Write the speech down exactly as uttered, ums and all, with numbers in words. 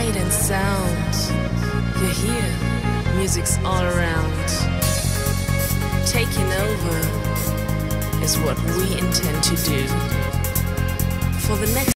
light and sound. You're here, music's all around. Taking over is what we intend to do. For the next